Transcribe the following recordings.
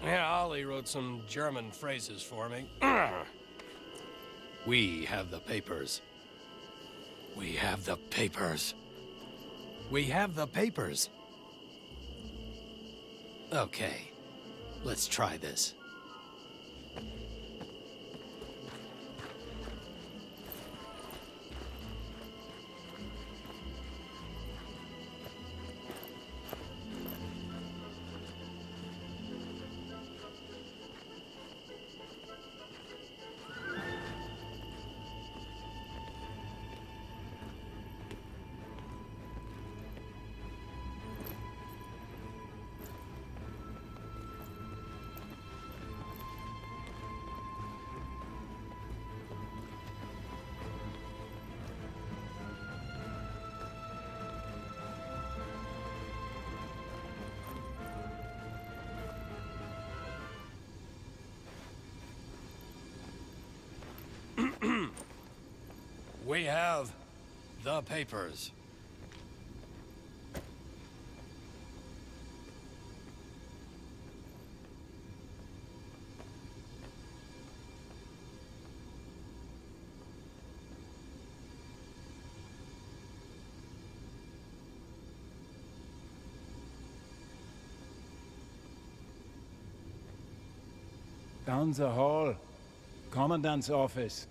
Yeah, Ollie wrote some German phrases for me. We have the papers. We have the papers. We have the papers. Okay, let's try this. We have the papers. Down the hall. Commandant's office.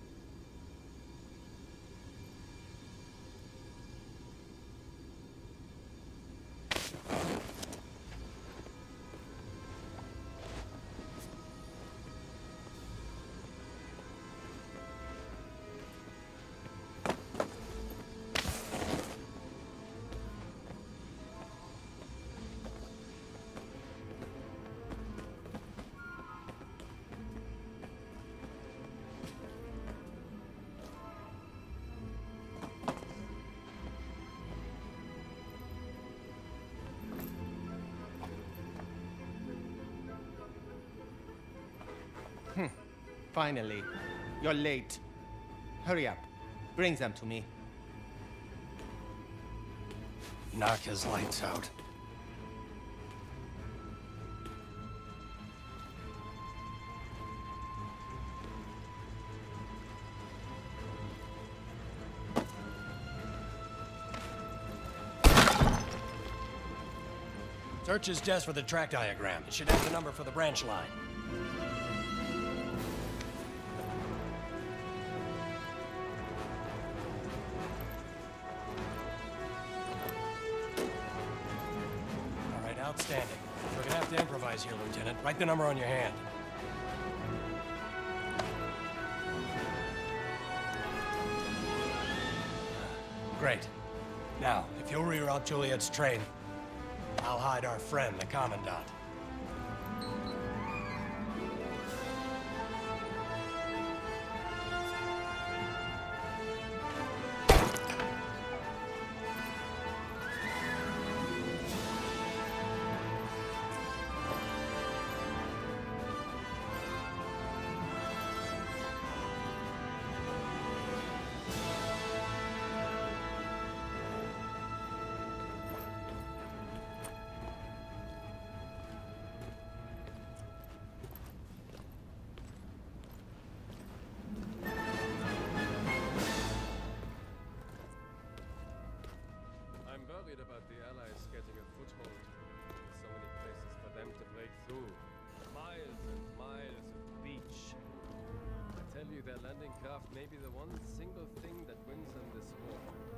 Finally. You're late. Hurry up. Bring them to me. Knock his lights out. Search his desk for the track diagram. It should have the number for the branch line. All right, outstanding. We're gonna have to improvise here, Lieutenant. Write the number on your hand. Great. Now, if you'll reroute Juliet's train, I'll hide our friend, the Commandant. About the Allies getting a foothold. So many places for them to break through. Miles and miles of beach. I tell you, their landing craft may be the one single thing that wins them this war.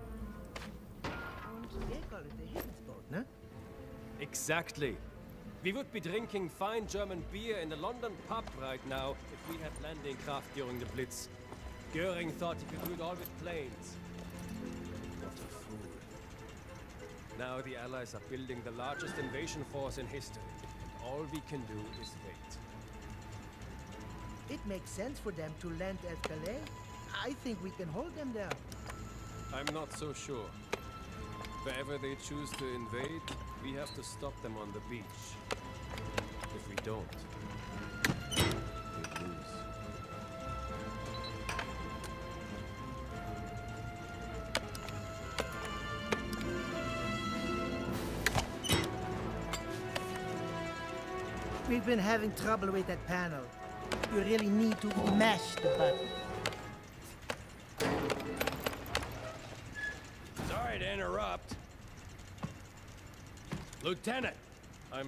And they call it the Higgins boat, no? Exactly. We would be drinking fine German beer in the London pub right now if we had landing craft during the Blitz. Goering thought he could do it all with planes. What a fool. Now the Allies are building the largest invasion force in history. All we can do is wait. It makes sense for them to land at Calais. I think we can hold them there. I'm not so sure. Wherever they choose to invade, we have to stop them on the beach. If we don't, we lose. We've been having trouble with that panel. You really need to mash the button. Sorry to interrupt. Lieutenant, I'm...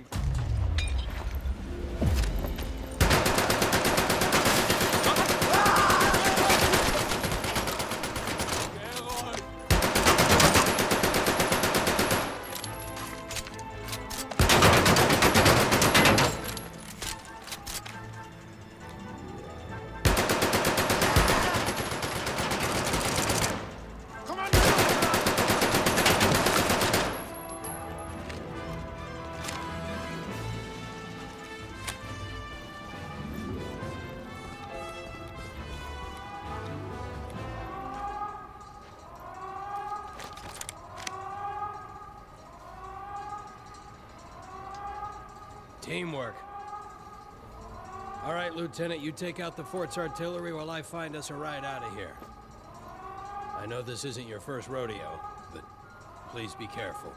Teamwork. All right, Lieutenant, you take out the fort's artillery while I find us a ride out of here. I know this isn't your first rodeo, but please be careful.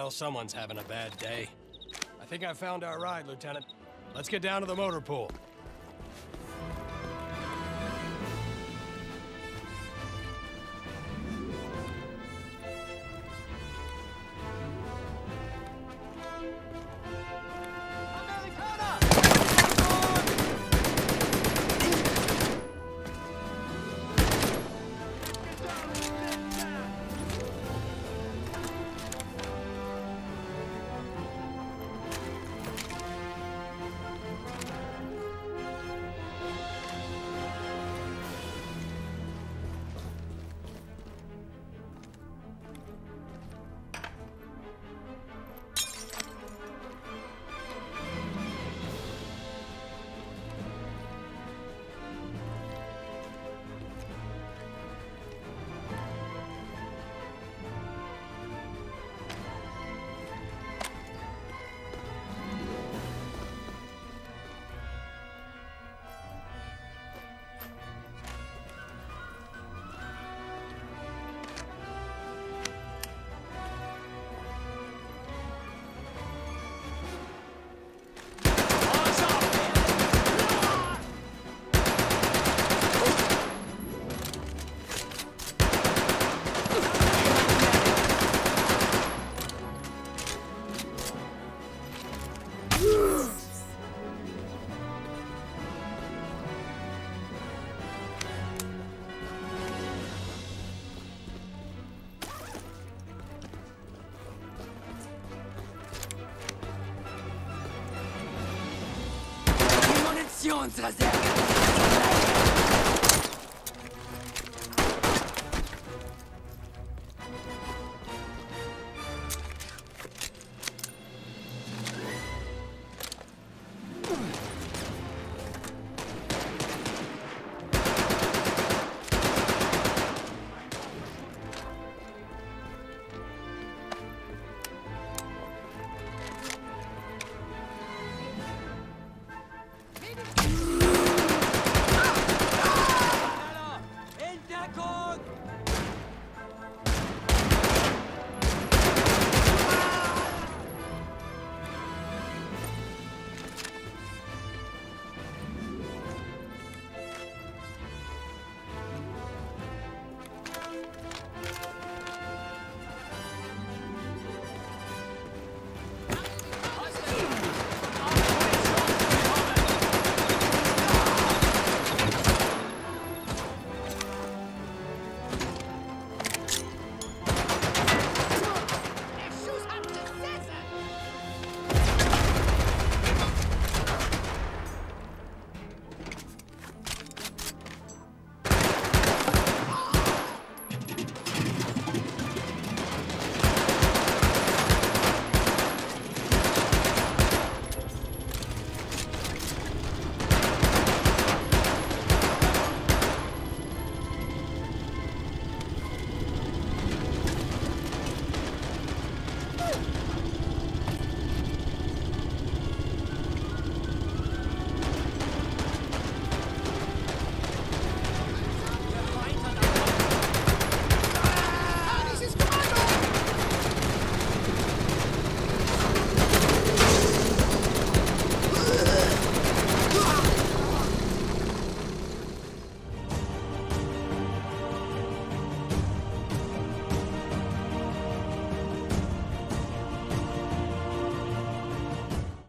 Well, someone's having a bad day. I think I found our ride, Lieutenant. Let's get down to the motor pool.